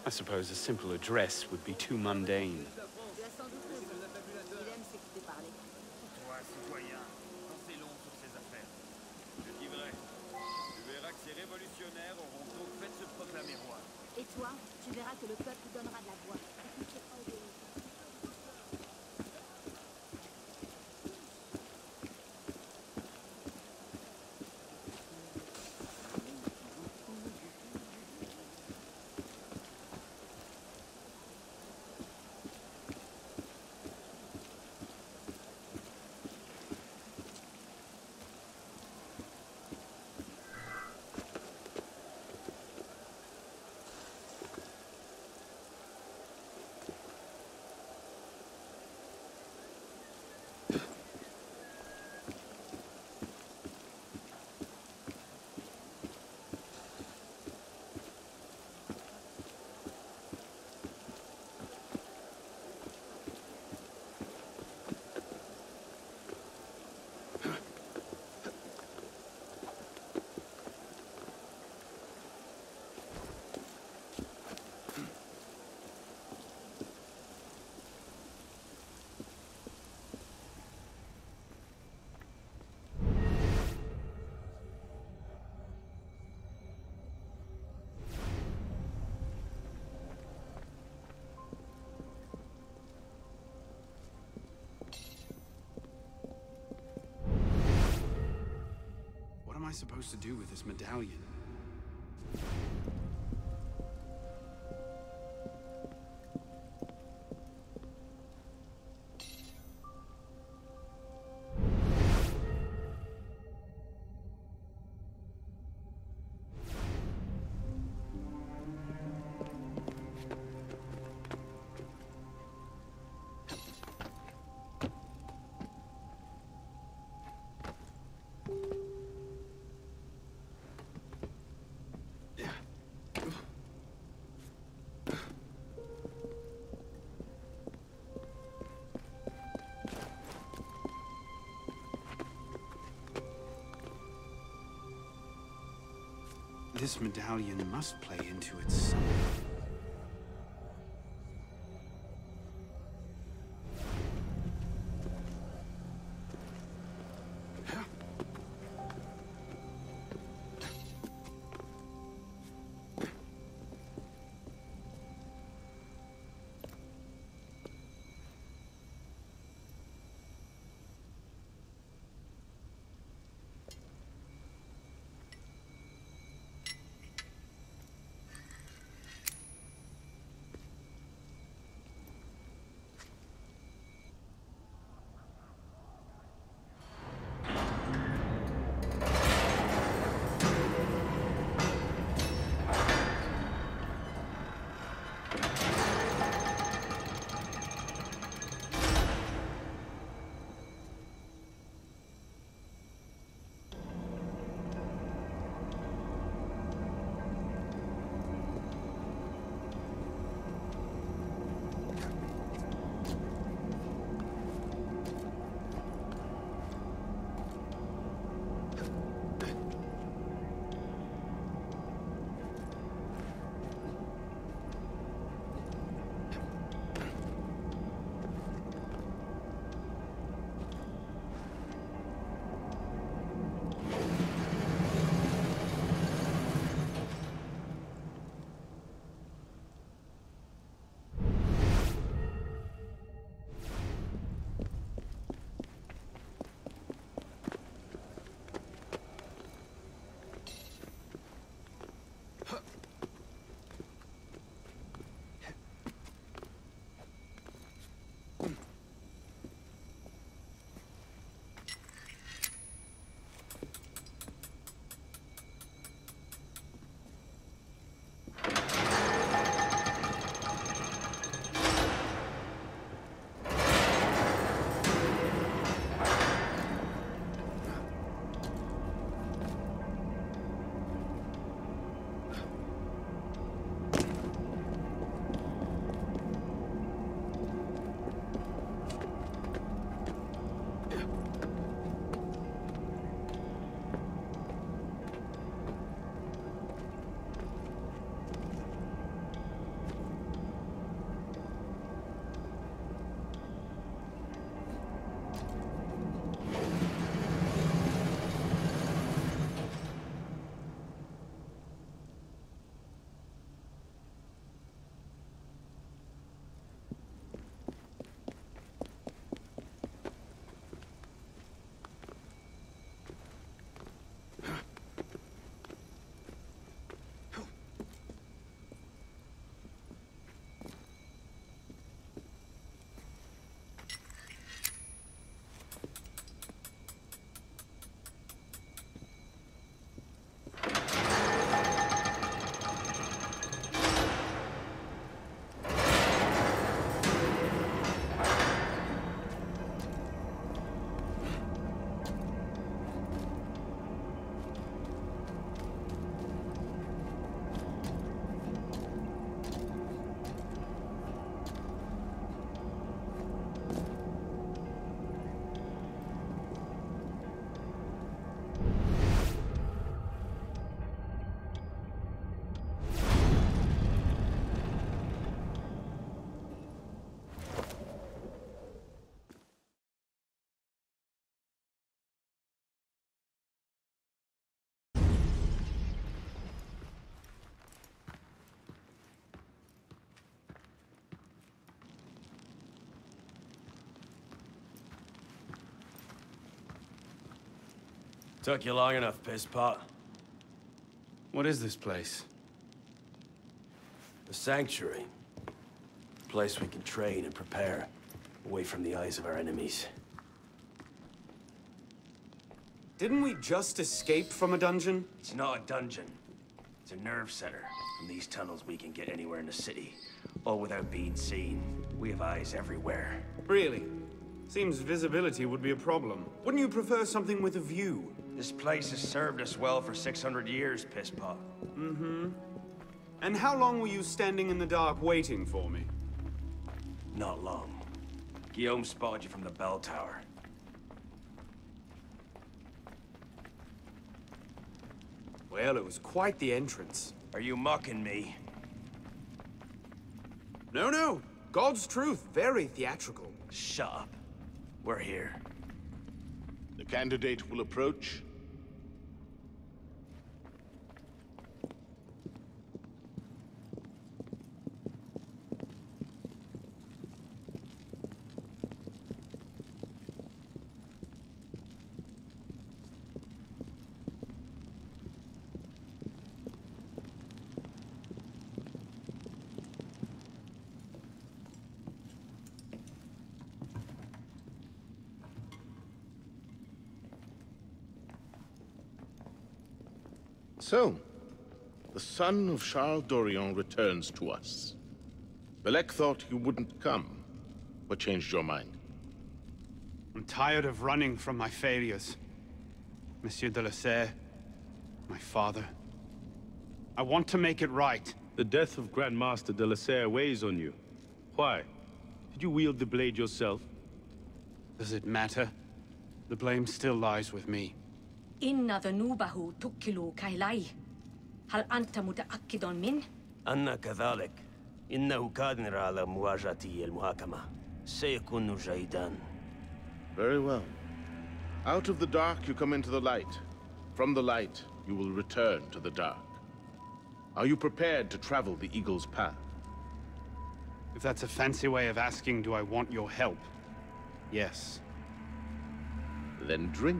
I suppose a simple address would be too mundane. Tu as sans doute raison. Il aime s'écouter parler. Toi, citoyen, t'en sais long sur ces affaires. Je dis vrai. Tu verras que ces révolutionnaires auront donc fait de se proclamer roi. Et toi, tu verras que le peuple donnera de la voix. Et qu'il sera obéi. What am I supposed to do with this medallion? This medallion must play into its summon. Took you long enough, pisspot. What is this place? The Sanctuary. A place we can train and prepare, away from the eyes of our enemies. Didn't we just escape from a dungeon? It's not a dungeon. It's a nerve center. From these tunnels we can get anywhere in the city, all without being seen. We have eyes everywhere. Really? Seems visibility would be a problem. Wouldn't you prefer something with a view? This place has served us well for 600 years, pisspot. Mm-hmm. And how long were you standing in the dark waiting for me? Not long. Guillaume spotted you from the bell tower. Well, it was quite the entrance. Are you mocking me? No, no. God's truth. Very theatrical. Shut up. We're here. The candidate will approach. So, the son of Charles Dorion returns to us. Belek thought you wouldn't come. What changed your mind? I'm tired of running from my failures. Monsieur de la Serre, my father. I want to make it right. The death of Grandmaster de la Serre weighs on you. Why? Did you wield the blade yourself? Does it matter? The blame still lies with me. إن ذنوبه تكل كيلاي. هل أنت متأكد من؟ أنا كذلك. إنه قادر على مواجهة المحاكمة. سيكون جيدا. Very well. Out of the dark you come into the light. From the light you will return to the dark. Are you prepared to travel the Eagle's path? If that's a fancy way of asking, do I want your help? Yes. Then drink.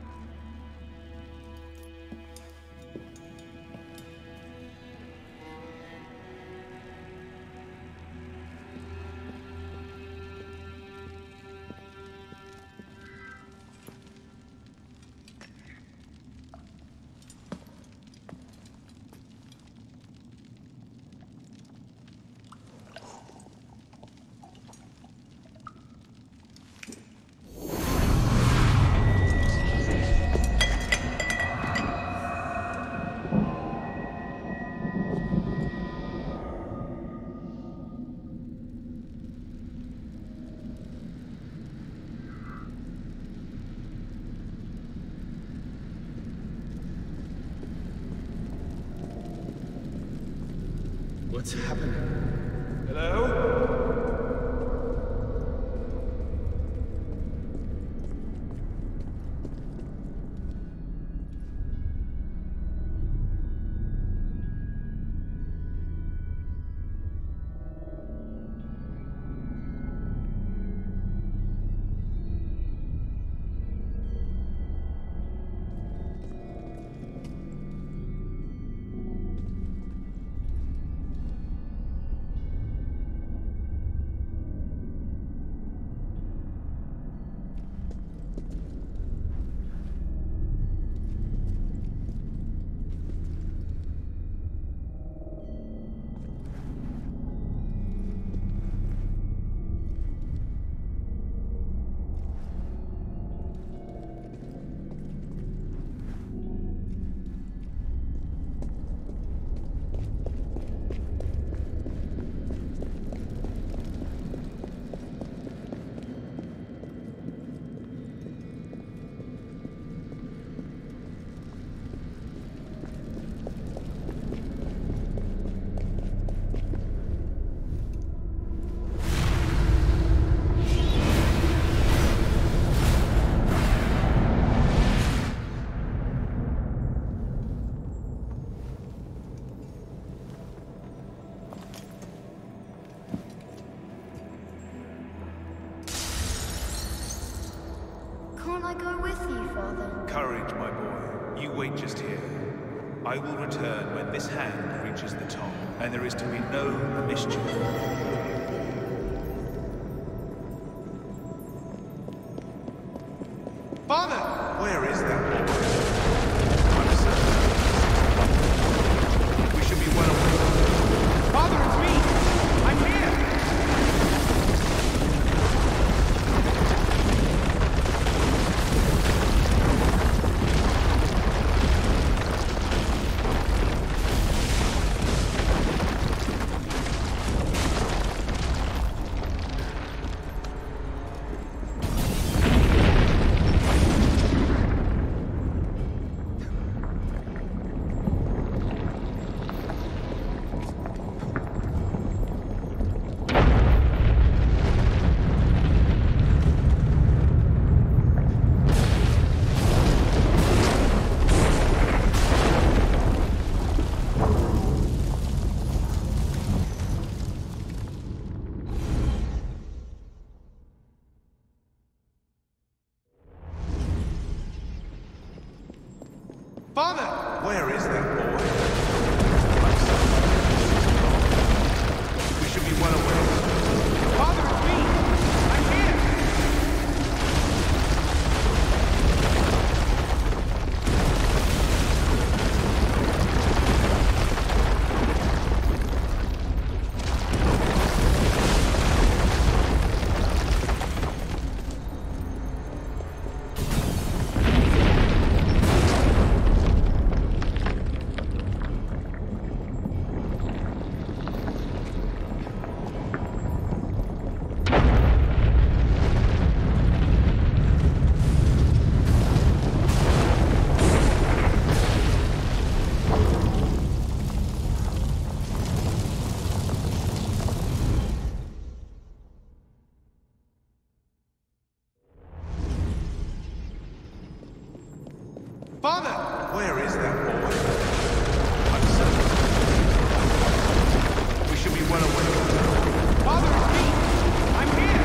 What's happening? Hello? You wait just here. I will return when this hand reaches the top, and there is to be no mischief. Father! Where is that boy? I'm certain. We should be well away. Father, it's me! I'm here! Father! Where is that boy? I'm certain. We should be well away. Father, it's me! I'm here! Father! Where is that boy? I'm certain. We should be well away. Father, it's me! I'm here!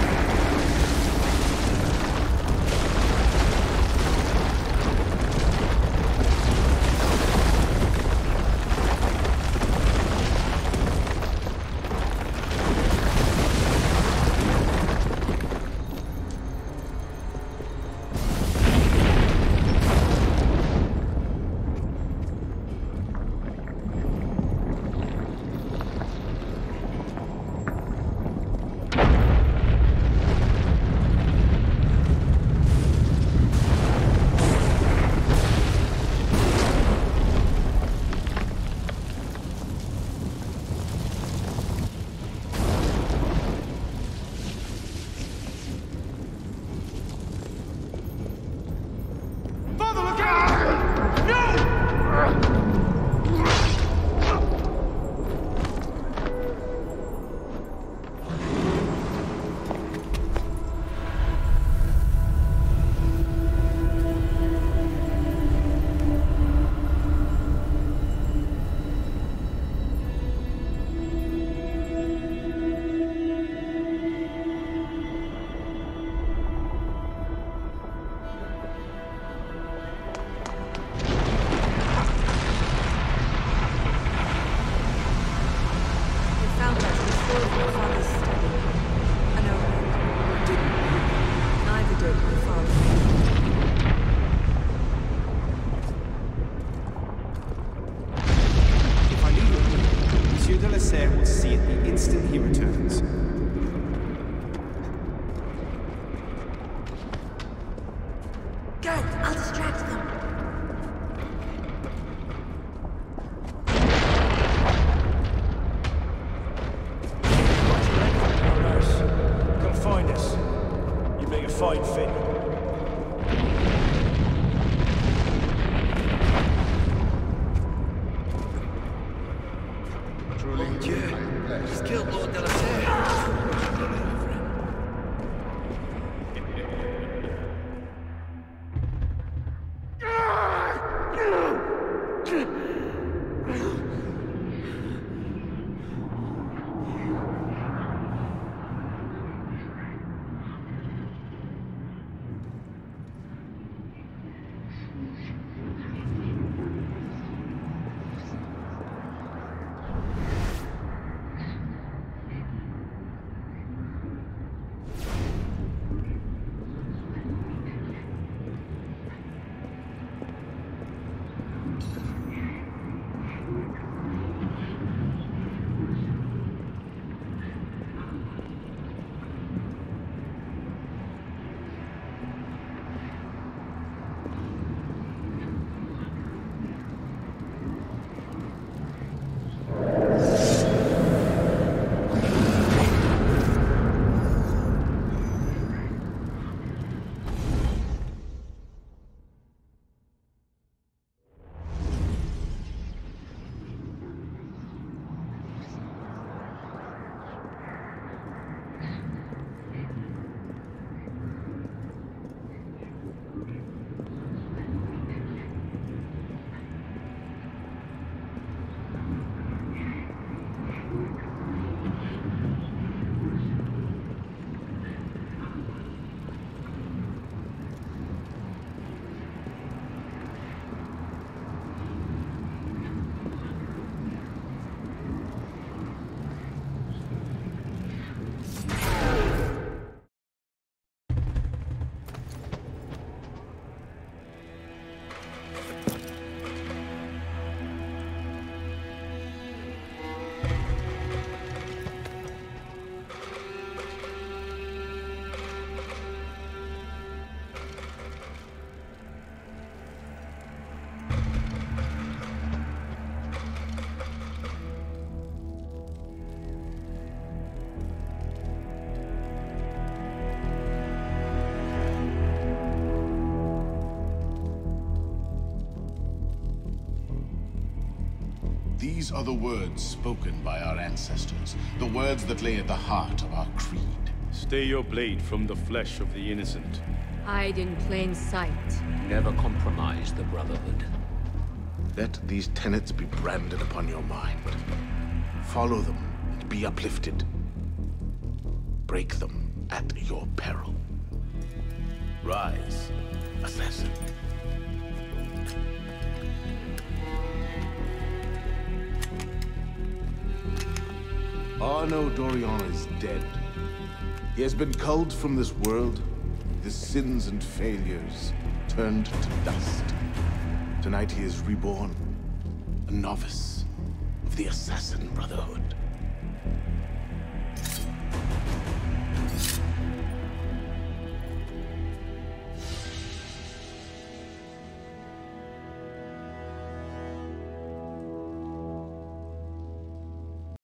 Father, look out! No! Found that before your father's study. I know it. Didn't you? Neither did your father. If I leave him, Monsieur de la Serre will see it the instant he returns. Go! I'll distract them. Come find us. You make a fine fit. Mon Dieu! He's killed Lord de la Serre! These are the words spoken by our ancestors, the words that lay at the heart of our creed. Stay your blade from the flesh of the innocent. Hide in plain sight. Never compromise the Brotherhood. Let these tenets be branded upon your mind. Follow them and be uplifted. Break them at your peril. Rise, assassin. Arno Dorian is dead. He has been culled from this world, his sins and failures turned to dust. Tonight he is reborn, a novice of the Assassin Brotherhood.